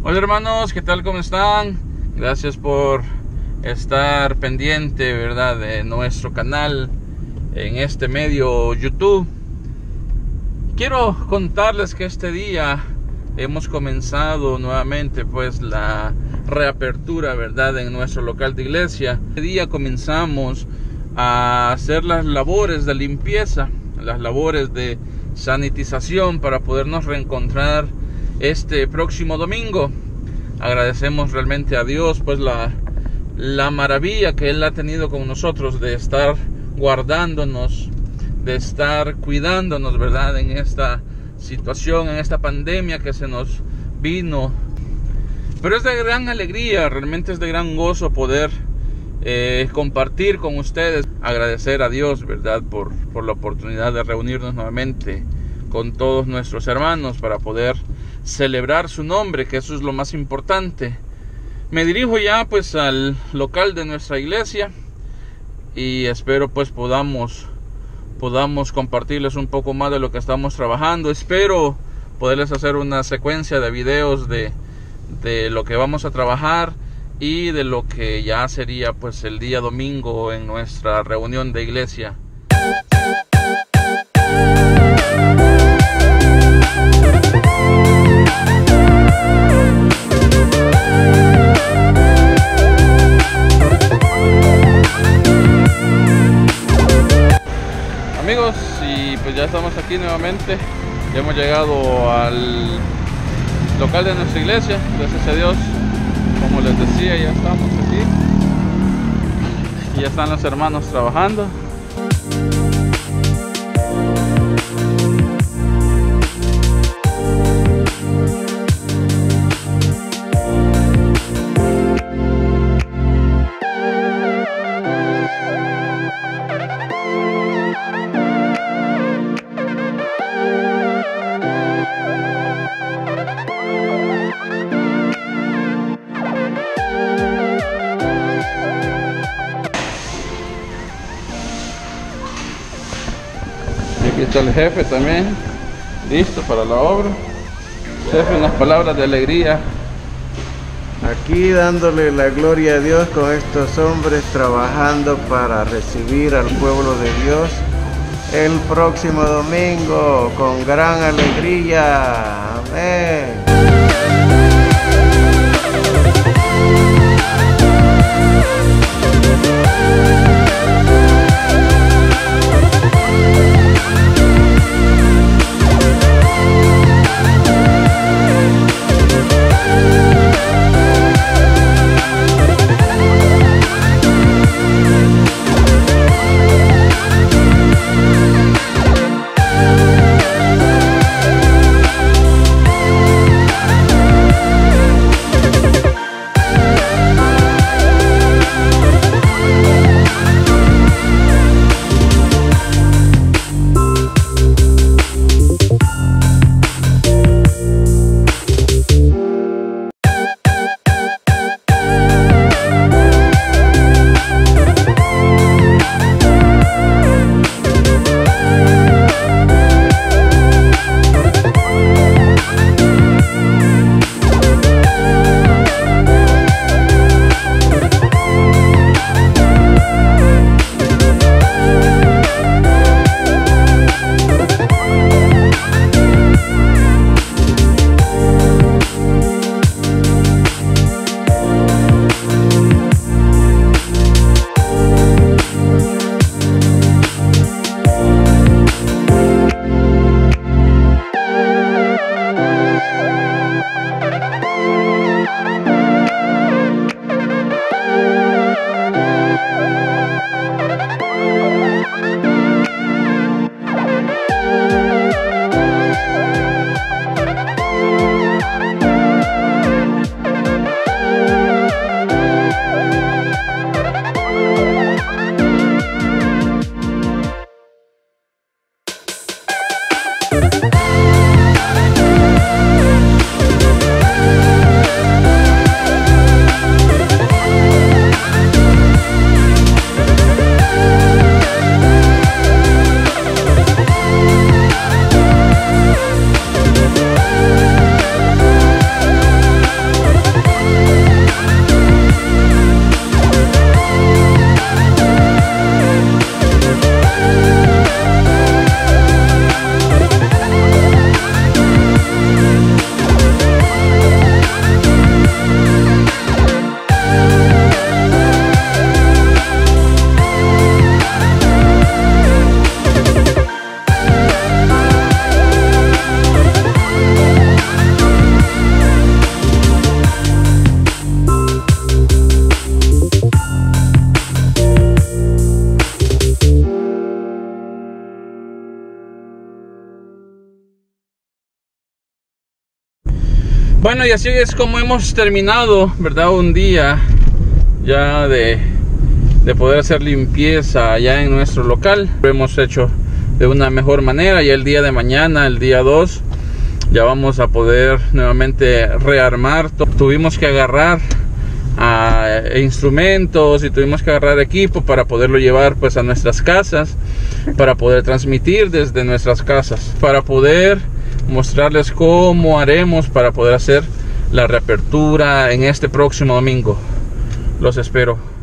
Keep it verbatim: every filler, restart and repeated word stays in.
Hola hermanos, ¿qué tal? ¿Cómo están? Gracias por estar pendiente, ¿verdad?, de nuestro canal en este medio YouTube. Quiero contarles que este día hemos comenzado nuevamente pues la reapertura, ¿verdad?, en nuestro local de iglesia. Este día comenzamos a hacer las labores de limpieza, las labores de sanitización para podernos reencontrar este próximo domingo. Agradecemos realmente a Dios pues la, la maravilla que Él ha tenido con nosotros de estar guardándonos, de estar cuidándonos, ¿verdad?, en esta situación, en esta pandemia que se nos vino. Pero es de gran alegría, realmente es de gran gozo poder eh, compartir con ustedes, agradecer a Dios, ¿verdad?, por, por la oportunidad de reunirnos nuevamente con todos nuestros hermanos para poder celebrar su nombre, que eso es lo más importante. Me dirijo ya pues al local de nuestra iglesia y espero pues podamos podamos compartirles un poco más de lo que estamos trabajando. Espero poderles hacer una secuencia de videos de, de lo que vamos a trabajar y de lo que ya sería pues el día domingo en nuestra reunión de iglesia. Amigos, y pues ya estamos aquí nuevamente. Ya hemos llegado al local de nuestra iglesia, gracias a Dios. Como les decía, ya estamos aquí y ya están los hermanos trabajando. Aquí está el jefe también, listo para la obra. Jefe, unas palabras de alegría. Aquí dándole la gloria a Dios con estos hombres trabajando para recibir al pueblo de Dios el próximo domingo con gran alegría. Amén. Bueno, y así es como hemos terminado, ¿verdad? Un día ya de, de poder hacer limpieza allá en nuestro local. Lo hemos hecho de una mejor manera, y el día de mañana, el día dos, ya vamos a poder nuevamente rearmar. Tuvimos que agarrar uh, instrumentos y tuvimos que agarrar equipo para poderlo llevar pues a nuestras casas, para poder transmitir desde nuestras casas, para poder mostrarles cómo haremos para poder hacer la reapertura en este próximo domingo. Los espero.